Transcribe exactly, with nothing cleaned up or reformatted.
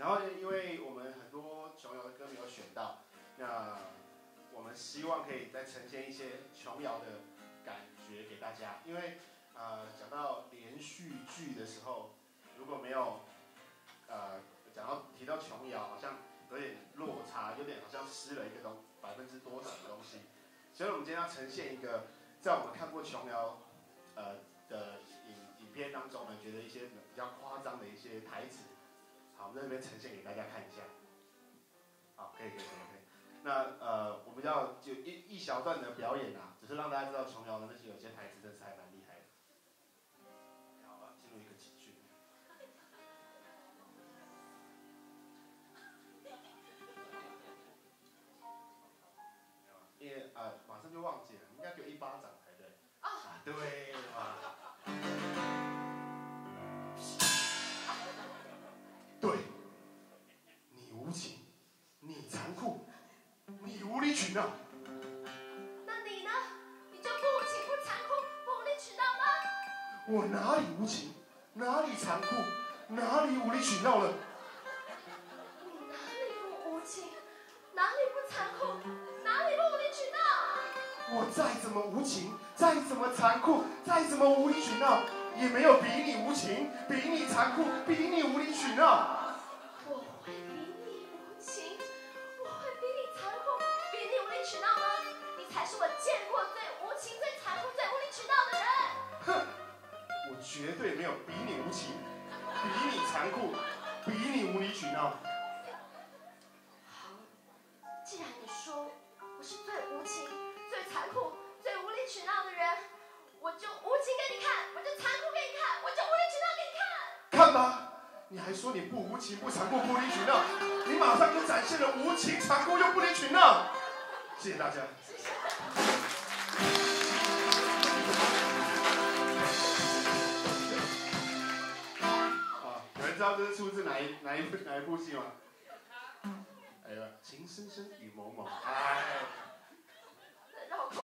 然后因为我们很多琼瑶的歌没有选到，那我们希望可以再呈现一些琼瑶的感觉给大家。因为呃讲到连续剧的时候，如果没有呃讲到提到琼瑶，好像有点落差，有点好像失了一个东百分之多少的东西。所以我们今天要呈现一个在我们看过琼瑶呃的影影片当中呢，觉得一些比较夸张的一些台词。好，我们在这边呈现给大家看一下。好，可以可以可以可以。那呃，我们要就一一小段的表演啊，只是让大家知道琼瑶的那些有些台词真是还蛮厉害的。好吧，进入一个情绪。因为呃，马上就忘记了，应该给我一巴掌才对。啊，对嘛。对，你无情，你残酷，你无理取闹。 那你呢？你就不无情、不残酷、不无理取闹吗？ 我哪里无情，哪里残酷，哪里无理取闹了？ 你哪里不无情，哪里不残酷，哪里不无理取闹？ 我再怎么无情，再怎么残酷，再怎么无理取闹，也没有比你无情，比你残酷，比你无理取闹。 我会比你无情，我会比你残酷，比你无理取闹吗？你才是我见过最无情、最残酷、最无理取闹的人。 哼，我绝对没有比你无情，比你残酷，比你无理取闹。 好，既然你说我是最无情、最残酷、最无理取闹的人，我就无情给你看，我就残酷给你看，我就无理取闹给你看。 看吧，你还说你不无情、不残酷、不无理取闹，你马上就展现了无情、残酷又不理取闹。谢谢大家。 谢谢。 啊，有人知道这是出自哪一哪一部哪一部戏吗？哎呀，情深深雨蒙蒙，哎。